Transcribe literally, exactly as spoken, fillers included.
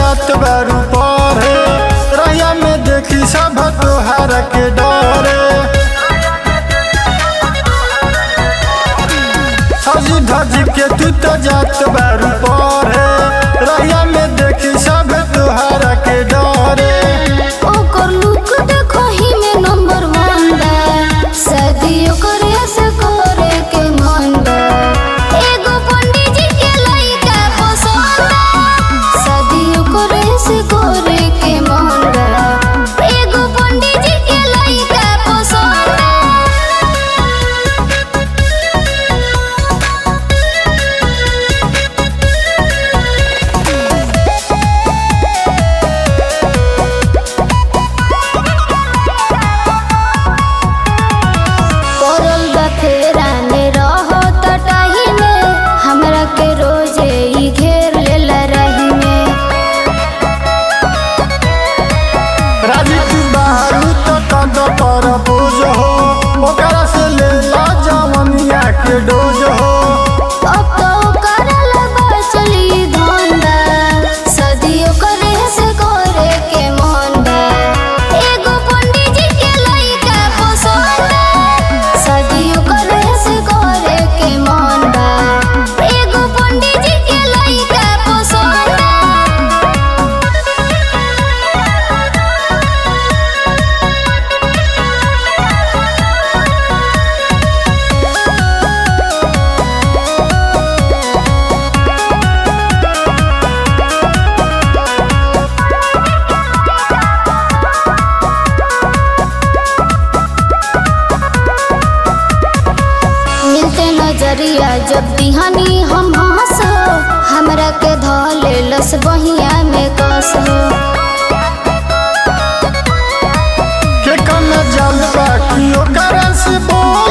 जात बारू पढ़े, रैया में देखी सब तोहार के डरे। सजी धज के तू तो जात बारू पढ़े, रैया में देखी सब तोहार के डरे। ओकर लुक देखो ही में नंबर वन बा, शादियों करे से करे के मन बा। एगो पंडित जी के लइका पसंद बा, शादियों करे से करे के मन बा। एगो पंडित जी के लइका पसंद बा। परल बा फेरा में रहो तटाही में, हमरा के रोजे ई घेर लेला रही में। राजी तू बाहरू तो कद पर बोझ हो, ओकरा से ले ला जवनिया के डोज हो। अब तो करल बा चली धंधा, शादियों करे से करे के मन बा। एगो पंडित जी के लइका पसंद बा, शादियों करे से करे के मन बा। एगो पंडित जी के लइका पसंद बा। मिलते नजरिया जब दिहानी हम हंसो, हमरा के धले लस बहिया में कसो। के कम जल बाकी ओकरा से बोल